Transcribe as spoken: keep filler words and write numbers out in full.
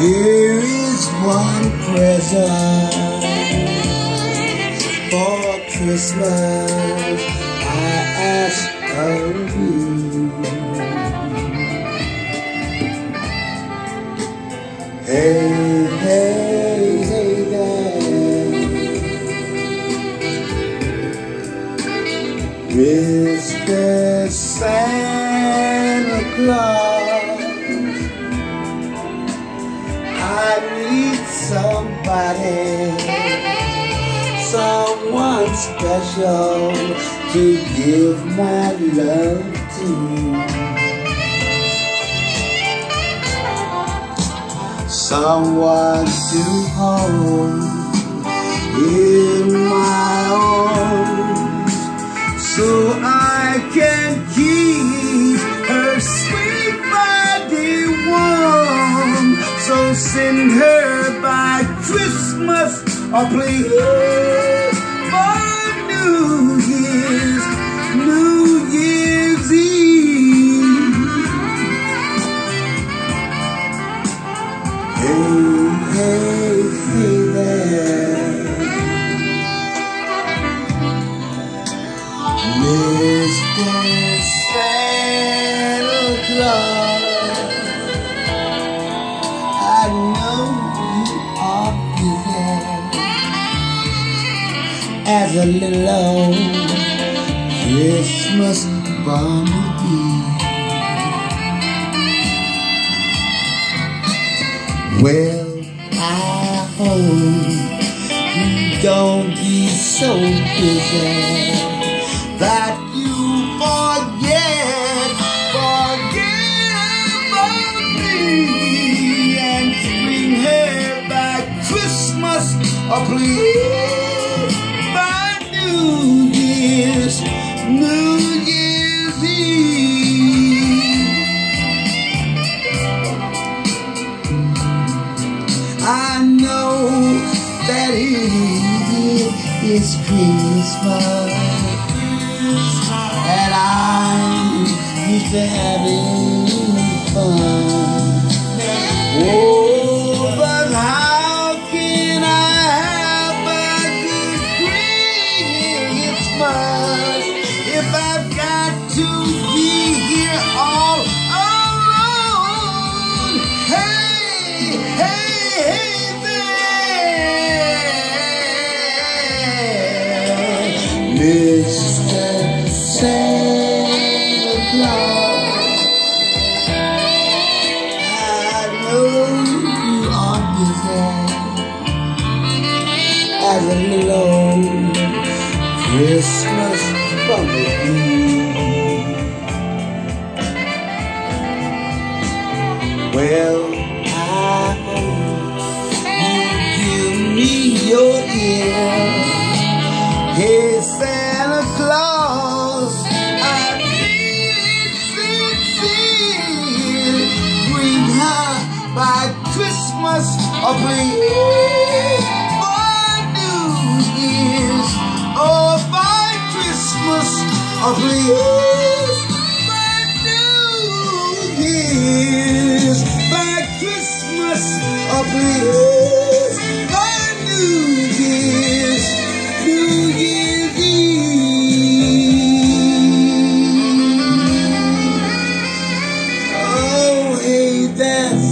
Here is one present for Christmas I ask of you. Hey, hey, hey there, Mister Santa Claus, I need somebody, someone special to give my love to. Someone to hold in my arms so I can keep her sweet body warm. So send her by Christmas, or please for New Year's, New Year's Eve. Hey, hey, hey there, Mister Santa Claus, I know you are busy as a little old Christmas bumblebee. Well, I hope you don't be so busy that you forget, forget about me, and bring her back Christmas, or please by New Year's, New Year's Eve. I know that it is Christmas, and I'm used to having fun. Oh, but how can I have a good Christmas if I've got to be here all alone? Hey, hey, hey there, Mister Santa Claus, I know you are busy as a little old Christmas bumblebee. Well, I hope you give me your ear. Hey, Santa Claus, I need it sincere. Bring her by Christmas, or please for New Year's. Oh, by Christmas, or please by New Year's. By Christmas, or please by New Year's, New Year's Eve. Oh, hey, that's